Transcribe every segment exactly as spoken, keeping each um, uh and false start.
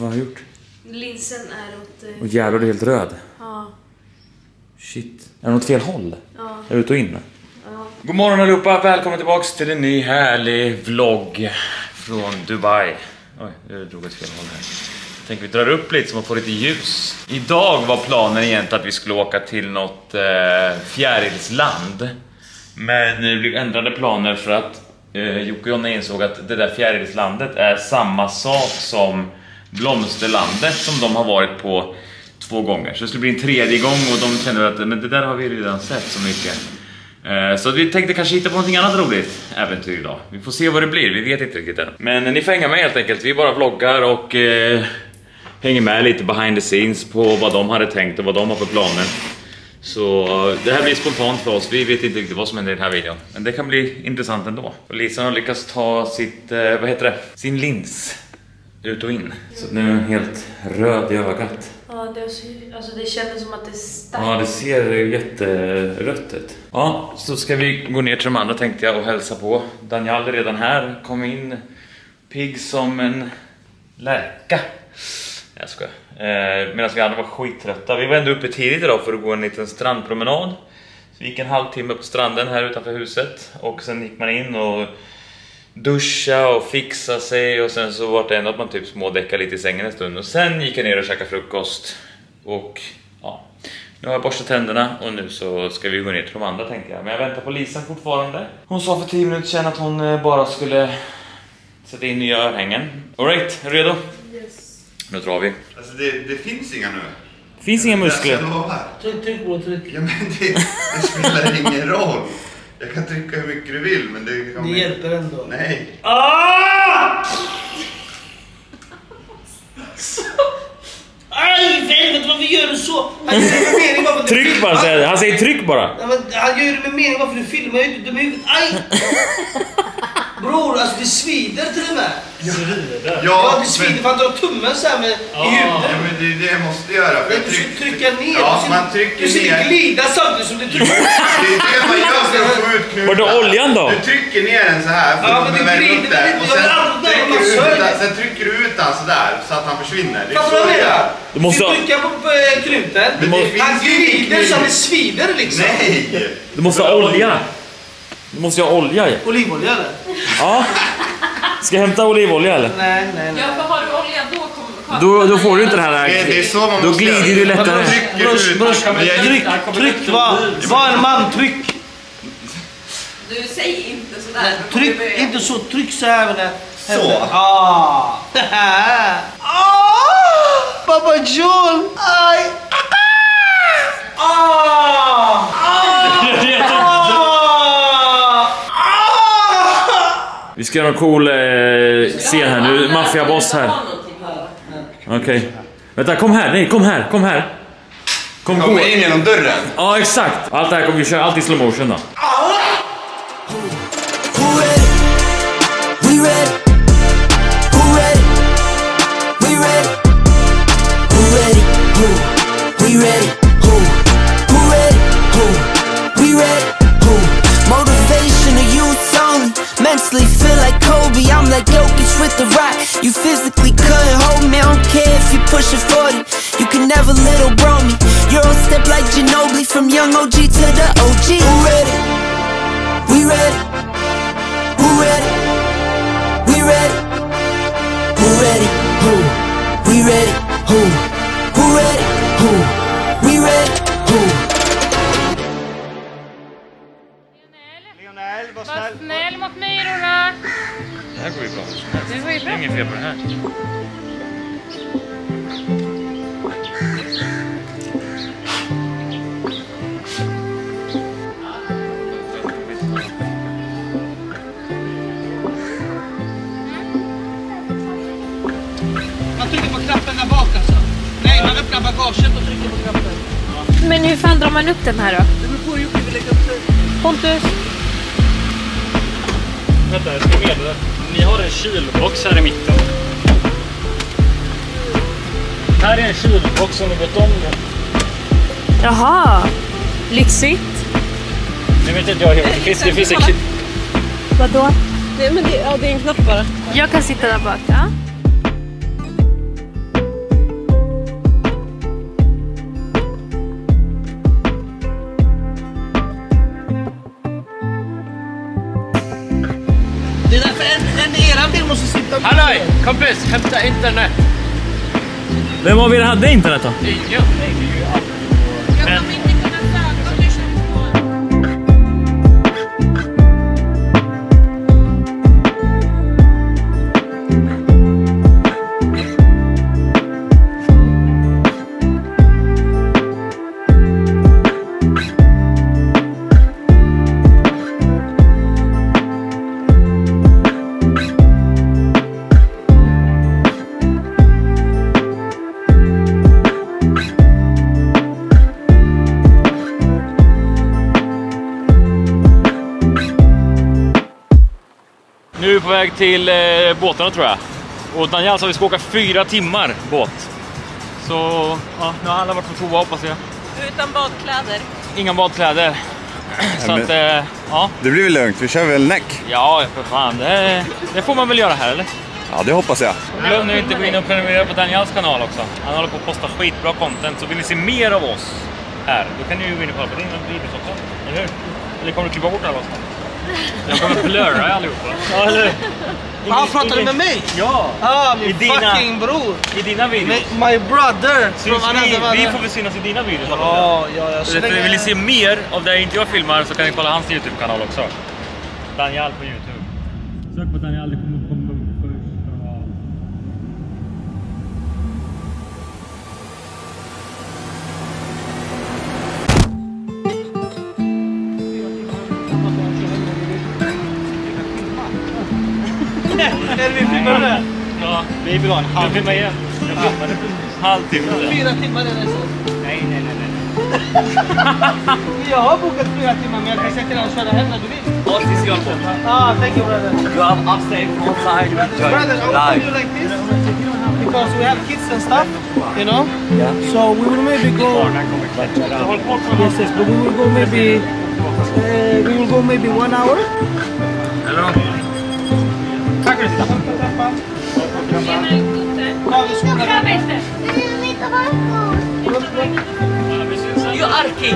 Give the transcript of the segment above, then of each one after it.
Vad har jag gjort? Linsen är åt... Eh... Och jävlar, du är helt röd. Ja. Shit. Är det något fel håll? Ja. Jag är ute och in. Ja. God morgon allihopa, välkommen tillbaks till en ny härlig vlogg från Dubai. Oj, jag drog ett fel håll här. Jag tänker vi drar upp lite så man får lite ljus. Idag var planen egentligen att vi skulle åka till något eh, fjärilsland. Men det blev ändrade planer för att eh, Jocke och Jonna insåg att det där fjärilslandet är samma sak som Blomsterlandet som de har varit på två gånger. Så det skulle bli en tredje gång och de kände att men det där har vi redan sett så mycket. Eh, så vi tänkte kanske hitta på någonting annat roligt äventyr idag. Vi får se vad det blir, vi vet inte riktigt än. Men ni får hänga med helt enkelt, vi bara vloggar och eh, hänger med lite behind the scenes på vad de hade tänkt och vad de har för planer. Så det här blir spontant för oss, vi vet inte riktigt vad som händer i den här videon. Men det kan bli intressant ändå. Och Lisa har lyckats ta sitt, eh, vad heter det? Sin lins ut och in. Så nu är den helt röd i ögat. Ja, det, alltså det kändes som att det stack. Ja, det ser jätterött ut. Ja, så ska vi gå ner till de andra tänkte jag och hälsa på. Daniel är redan här, kom in pigg som en lärka. Jag ska. Eh, medan vi andra var skittrötta. Vi var ändå uppe tidigt idag för att gå en liten strandpromenad. Så vi gick en halvtimme på stranden här utanför huset. Och sen gick man in och duscha och fixa sig. Och sen så var det ändå att man typ smådäckade lite i sängen en stund. Och sen gick jag ner och käkade frukost. Och ja, nu har jag borstat tänderna. Och nu så ska vi gå ner till de andra tänkte jag. Men jag väntar på Lisa fortfarande. Hon sa för tio minuter sedan att hon bara skulle sätta in nya örhängen. Alright, är du redo? Yes. Nu drar vi. Alltså det, det finns inga nu. Det finns inga muskler. Tryck, tryck på tryck. Ja men det, det spelar ingen roll. Jag kan trycka hur mycket du vill men det kan det hjälper ändå. Nej. Ah! Aj, helvete varför gör du så? Han gör det med mening bara för tryck bara, säger han säger tryck bara. Ja, men han gör det med mening bara för du filmar ju inte. Du aj! Bror, alltså det svider till och med. Ja, ja, ja det svider för han drar tummen så här med ah, i huvudet. Ja, men det är det jag måste göra. För jag tryck, trycka ner. Ja, du man trycker du ner. Du glida samtidigt som du trycker. Det är det man gör för att få ut knutarna. Var det oljan då? Du trycker ner den så här för ja, att men värma upp det. Och sen trycker, du ut, den, sen trycker du ut den så där så att han försvinner. Det är så jag gör. Du måste du trycker på äh, knuten. Han glider så det svider liksom. Nej! Du måste ha olja. Du måste ha olja. Olivolja eller? Ja. Ska jag hämta olivolja eller? Nej, nej, nej. Ja, för har du olja då kommer Då, då får du inte det här. Det, det är så man då måste glider göra. du lättare. Brush, brush, tryck, tryck, var, var en man, tryck. Du säger inte sådär. Tryck, inte så, tryck så här med det. Så? Ah. Ah. Papa John. Aj. Ah. Vi ska göra en cool eh, scen här nu. Maffiaboss här. Okej. Okay. Vänta, kom här. Nej, kom här. Kom här. Kom Kom in genom dörren. Ja, exakt. Allt det här kommer vi köra. Allt i slow motion då. Mentally feel like Kobe, I'm like Jokic with the rock. You physically couldn't hold me, I don't care if you push it forty. You can never little bro me. You're on step like Ginobili, from young O G to the O G. Who ready? We ready? Who ready? We ready? Who ready? Who? We ready? Who? Who ready? Who? We ready? Who? Var snäll mot myrorna. Det här går ju bra. Det går ju bra. Inget fel på det här. Man trycker på knappen där bak alltså. Nej, man öppnar bagaget och trycker på knappen. Men hur fan drar man upp den här då? Det beror på hur Jocke vill lägga upp det. Pontus. Vänta, jag ska meddela. Ni har en kylbox här i mitten. Här är en kylbox som ni vet om nu. Jaha, lyxigt. Det vet inte jag helt. Det finns, det finns en... Vadå? Nej, men det, ja, det är en knapp bara. Jag kan sitta där bak, ja. Halloj! Kompis, hämta internet! Vem av er hade internet då? Ja, Jag kommer inte kunna söka om du känner på. Nu är vi på väg till eh, båtarna tror jag. Och Daniel sa vi ska åka fyra timmar båt. Så ja, nu har alla varit på toa hoppas jag. Utan badkläder. Inga badkläder. Så men- att, eh, ja. Det blir väl lugnt, vi kör väl näck? Ja, för fan. Det, det får man väl göra här eller? Ja, det hoppas jag. Glöm nu inte gå in och prenumerera på Daniels kanal också. Han håller på att posta skitbra content. Så vill ni se mer av oss här, då kan ni ju gå in och kolla på din videos också. Eller hur? Eller kommer du klippa bort alla oss? jag kommer blurra allihopa. Ja, eller hur? Ah, pratar du med mig? Ja! Ah, min I dina- fucking bror. I dina videos. My, my brother. Syns From vi, another vi mother. får väl synas i dina videos. Ja, ja, ja. Så vill ni se mer av det inte jag filmar så kan ni kolla hans YouTube-kanal också. Daniel på YouTube. Sök på Daniel, det kommer komma upp först. Är vi filmar det? Ja, vi vill ha en halvtimme igen. Jag filmade halvtimme. Fyra timmar är det så. Nej, nej, nej, nej. Jag har bokat fyra timmar men jag kan säga till dig att köra hem när du vill. What is your phone? Ah, thank you brother. You have upstairs outside. Brother, I will do like this because we have kids and stuff, you know. Yeah. So we will maybe go. Yes, yes, but we will go maybe. Uh, we will go maybe one hour. Hello. Tack för det. Ge mig en kutte. Ja, vi ska Jag vet inte. You are king!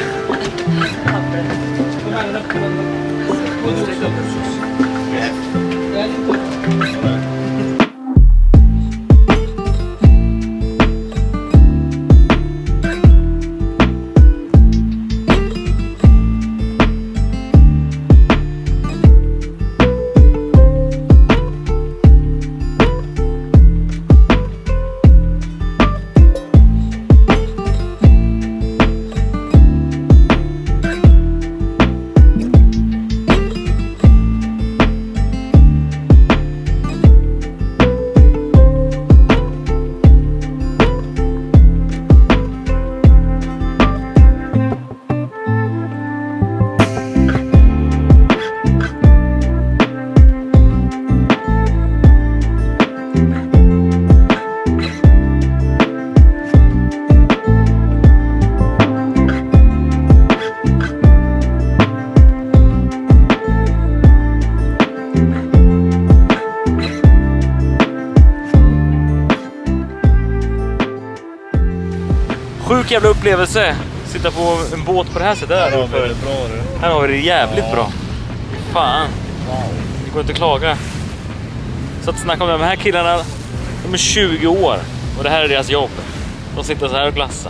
Sjuk jävla upplevelse. Sitta på en båt på det här sättet. Här har vi det, bra, det. Här har vi det jävligt bra. Fan. Det går inte att klaga. Så att snacka om det. De här killarna, de är tjugo år. Och det här är deras jobb. De sitter så här och glassar.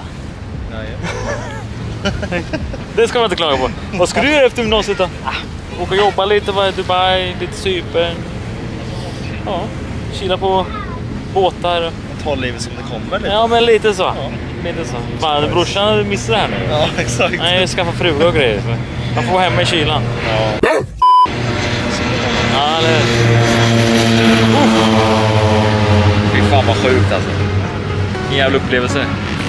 Det ska man inte klaga på. Vad ska du göra efter gymnasiet då? Ah, åka och jobba lite, vara i Dubai, lite Cypern. Ja, kila på båtar. Ta livet som det kommer lite. Ja, men lite så. Ja. Lite så. Fan, brorsan missar det här nu. Ja, exakt. Nej, jag skaffar fruga och grejer. Man får vara hemma i kylan. Ja. Ja, eller... Fy fan vad sjukt alltså. En jävla upplevelse.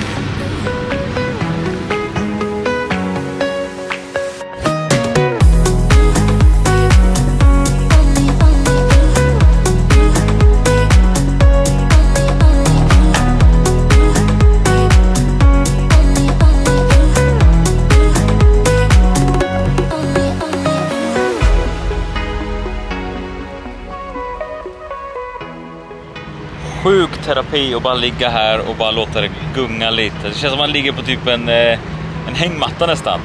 Sjuk terapi och bara ligga här och bara låta det gunga lite. Det känns som att man ligger på typ en, eh, en hängmatta nästan.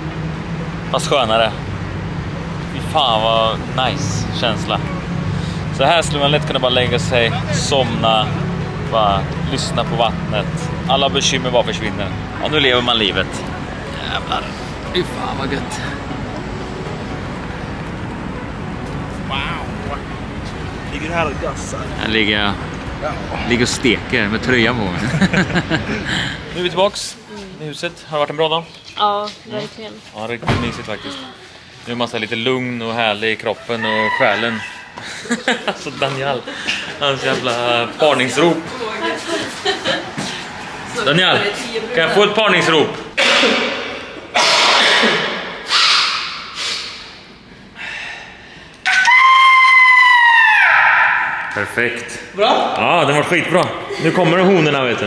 Fast skönare. Fy fan vad nice känsla. Så här skulle man lätt kunna bara lägga sig, somna, bara lyssna på vattnet. Alla bekymmer bara försvinner. Ja, nu lever man livet. Jävlar. Fy fan vad gött. Wow. Ligger du här och gassar? Här ligger jag. Ligger och steker med tröjan på mig. Nu är vi tillbaks i huset. Har det varit en bra dag? Ja, verkligen. Ja, riktigt mysigt faktiskt. Nu är man så här lite lugn och härlig i kroppen och själen. Alltså Daniel, hans jävla parningsrop. Daniel, kan jag få ett parningsrop? Perfekt. Bra? Ja, den var skitbra. Nu kommer det honorna, vet du.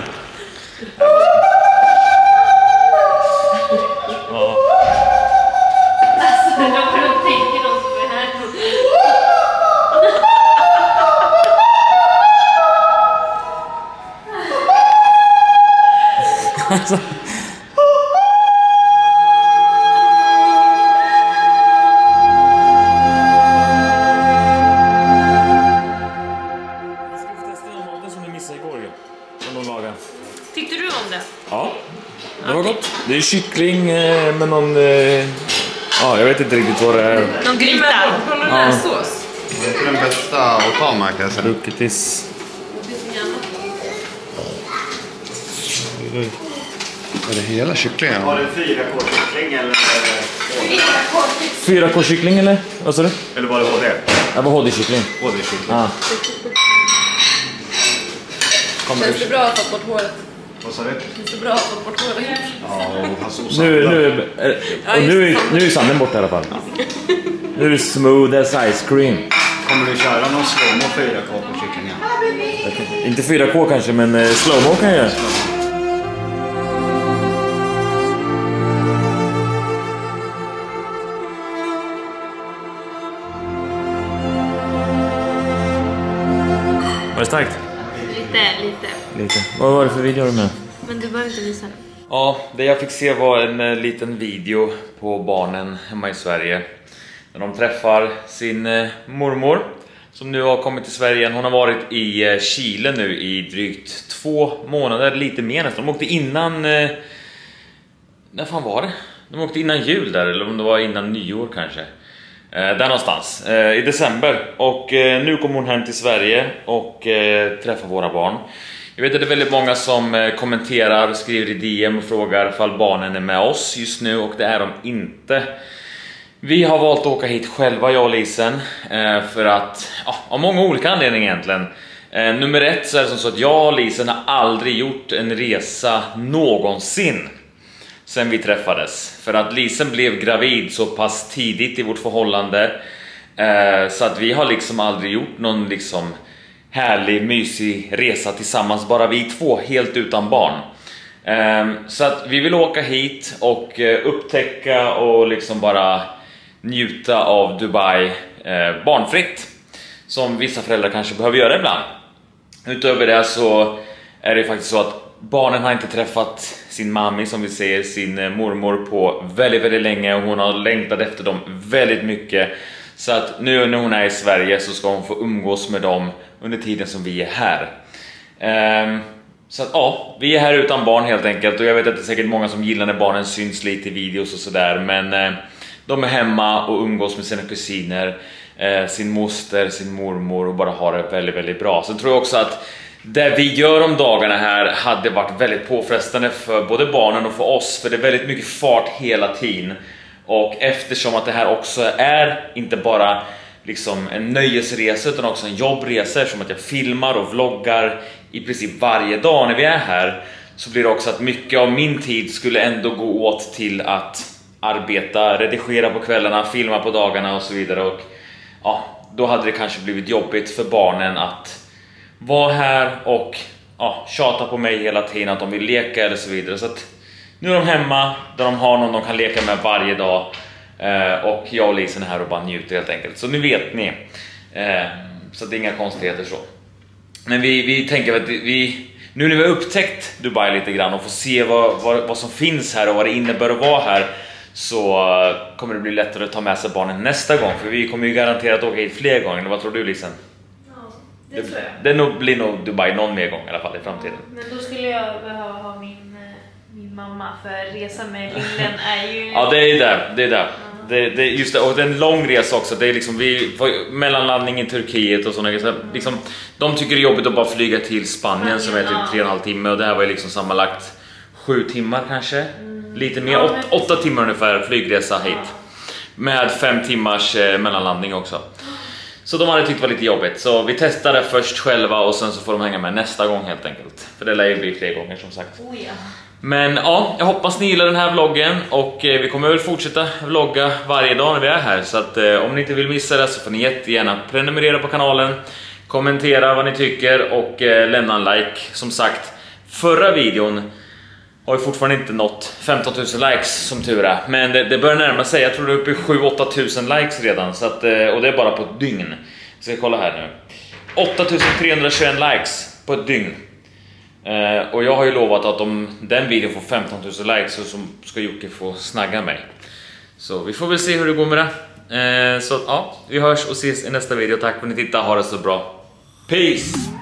Ja. Alltså. Tyckte du om det? Ja, det var gott. Det är kyckling med någon... Ja, jag vet inte riktigt vad det är. Någon gryta? Sås. Det är den bästa att ta med, kan jag säga. Rukitis. Är det hela kycklingen? Var det fyra K-kyckling eller? Fyra K-kyckling eller? Vad sa du? Eller var det H D? Det var H D-kyckling. H D-kyckling. Ja. Känns det bra att ha bort håret? Vad sa du? Känns det bra att ha bort håret? Ja, och hans osam. Nu, nu, och nu, är- nu är sanden borta i alla fall. Nu är det smooth as ice cream. Kommer du köra någon slowmo fyra K på kycklingen? Inte fyra K kanske, men eh, slowmo kan jag göra. Var det starkt? Lite, lite. Lite. Vad var det för video du med? Men du behöver inte visa det. Ja, det jag fick se var en eh, liten video på barnen hemma i Sverige. När de träffar sin eh, mormor som nu har kommit till Sverige igen. Hon har varit i eh, Chile nu i drygt två månader, lite mer nästan. De åkte innan... Eh, när fan var det? De åkte innan jul där, eller om det var innan nyår kanske. Eh, där någonstans, eh, i december. Och eh, nu kommer hon hem till Sverige och eh, träffar våra barn. Jag vet att det är väldigt många som eh, kommenterar, skriver i D M och frågar ifall barnen är med oss just nu, och det är de inte. Vi har valt att åka hit själva, jag och Lisen, eh, för att, ja, av många olika anledningar egentligen. Eh, nummer ett så är det som så att jag och Lisen har aldrig gjort en resa någonsin sen vi träffades. För att Lisen blev gravid så pass tidigt i vårt förhållande, eh, så att vi har liksom aldrig gjort någon liksom härlig, mysig resa tillsammans, bara vi två, helt utan barn. eh, Så att vi vill åka hit och eh, upptäcka och liksom bara njuta av Dubai eh, barnfritt, som vissa föräldrar kanske behöver göra ibland. Utöver det så är det faktiskt så att barnen har inte träffat sin mammi, som vi säger, sin eh, mormor, på väldigt, väldigt länge, och hon har längtat efter dem väldigt mycket. Så att nu när hon är i Sverige så ska hon få umgås med dem under tiden som vi är här. Ehm, så att ja, vi är här utan barn helt enkelt. Och jag vet att det är säkert många som gillar när barnen syns lite i videos och sådär. Men eh, de är hemma och umgås med sina kusiner, eh, sin moster, sin mormor, och bara har det väldigt, väldigt bra. Så tror jag också att det vi gör om dagarna här hade varit väldigt påfrestande för både barnen och för oss. För det är väldigt mycket fart hela tiden. Och eftersom att det här också är inte bara liksom en nöjesresa utan också en jobbresa, som att jag filmar och vloggar i princip varje dag när vi är här, så blir det också att mycket av min tid skulle ändå gå åt till att arbeta, redigera på kvällarna, filma på dagarna och så vidare. Och ja, då hade det kanske blivit jobbigt för barnen att vara här och ja, tjata på mig hela tiden att de vill leka eller så vidare. Så att nu är de hemma där de har någon de kan leka med varje dag, eh, och jag och Lisen är här och bara njuter helt enkelt. Så nu vet ni, eh, så det är inga konstigheter så. Men vi, vi tänker att vi, nu när vi har upptäckt Dubai lite grann och får se vad, vad, vad som finns här och vad det innebär att vara här, så kommer det bli lättare att ta med sig barnen nästa gång. För vi kommer ju garanterat åka hit fler gånger. Vad tror du, Lisen? Det, det tror jag. Det nog, blir nog Dubai någon mer gång i alla fall i framtiden. Men då skulle jag behöva ha min, min mamma, för resa med lillen är ju... Ja, det är där, det är där. Det, det, just det, och det är en lång resa också. Det är liksom vi får mellanlandning i Turkiet och sådana grejer. Liksom, de tycker det är jobbigt att bara flyga till Spanien som är typ tre och en halv timme. Och det här var ju liksom sammanlagt sju timmar kanske. Mm. Lite mer, ja, åt, men... åtta timmar ungefär flygresa hit. Ja. Med fem timmars eh, mellanlandning också. Så de hade tyckt det var lite jobbigt. Så vi testade först själva och sen så får de hänga med nästa gång helt enkelt. För det lär ju bli fler gånger som sagt. Oh, ja. Men ja, jag hoppas ni gillar den här vloggen. Och eh, vi kommer väl fortsätta vlogga varje dag när vi är här. Så att eh, om ni inte vill missa det så får ni jättegärna prenumerera på kanalen. Kommentera vad ni tycker och eh, lämna en like. Som sagt, förra videon har ju fortfarande inte nått femton tusen likes som tur är. Men det, det börjar närma sig. Jag tror det är uppe i sju åtta tusen likes redan. Så att, och det är bara på ett dygn. Så jag kolla här nu. åtta tusen trehundratjugoett likes på ett dygn. Uh, och jag har ju lovat att om den videon får femton tusen likes så ska Jocke få snagga mig. Så vi får väl se hur det går med det. Uh, så ja, vi hörs och ses i nästa video. Tack för att ni tittade. Ha det så bra. Peace!